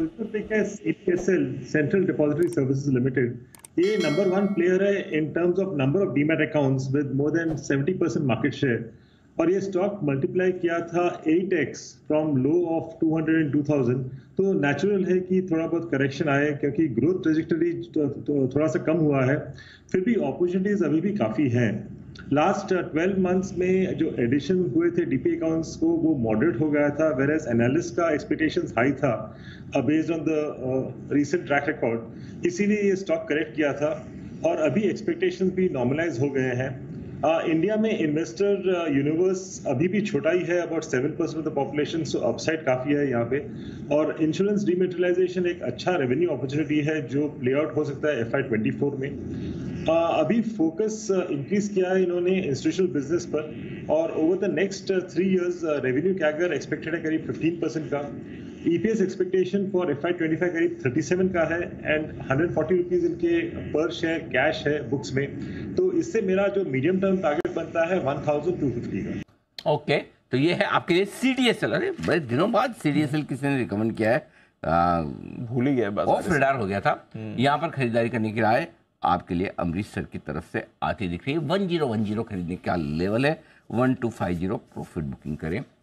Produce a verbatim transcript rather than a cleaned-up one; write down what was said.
इसमें पिक है C D S L, central depository services limited. ये नंबर वन प्लेयर है in terms of number of demat accounts with more than seventy percent market share, और ये stock multiply किया था eight x from low of two hundred and two thousand. तो natural है कि थोड़ा बहुत करेक्शन आए, क्योंकि ग्रोथ ट्रेजेक्टरी तो, तो थोड़ा सा कम हुआ है, फिर भी अपॉर्चुनिटीज अभी भी काफ़ी हैं। लास्ट ट्वेल्व मंथ्स में जो एडिशन हुए थे डीपी अकाउंट्स को, वो मॉडरेट हो गया था, वेरएज एनालिस्ट का एक्सपेक्टेशंस हाई था based on the recent track record, इसीलिए ये स्टॉक करेक्ट किया था और अभी एक्सपेक्टेशंस भी नॉर्मलाइज हो गए हैं। इंडिया uh, में इन्वेस्टर यूनिवर्स uh, अभी भी छोटा ही है, about seven percent of the population, so upside काफ़ी है यहाँ पे। और इंश्योरेंस डीमेटेरियलाइजेशन एक अच्छा रेवेन्यू अपॉर्चुनिटी है जो प्ले आउट हो सकता है एफ आई ट्वेंटी फोर में। uh, अभी फोकस इंक्रीज uh, किया है इन्होंने इंस्टीट्यूशनल बिजनेस पर, और over the next three years revenue CAGR expected है करीब फिफ्टीन परसेंट का। EPS expectation for F I twenty five करीब थर्टी सेवन का है, एंड हंड्रेड फोर्टी रुपीज इनके पर शेयर कैश है बुक्स में। तो इससे मेरा जो मीडियम टर्म टारगेट बनता है वन थाउजेंड टू फिफ्टी का। ओके, तो ये है आपके लिए सीडीएसएल। अरे बड़े दिनों बाद सीडीएसएल किसी ने रिकमेंड किया है, भूल ही गया, ऑफ रेडार हो गया था। यहाँ पर खरीदारी करने की राय आपके लिए अमृतसर की तरफ से आती दिख रही है। वन जीरो वन जीरो खरीदने का लेवल है, one two five zero profit booking करें।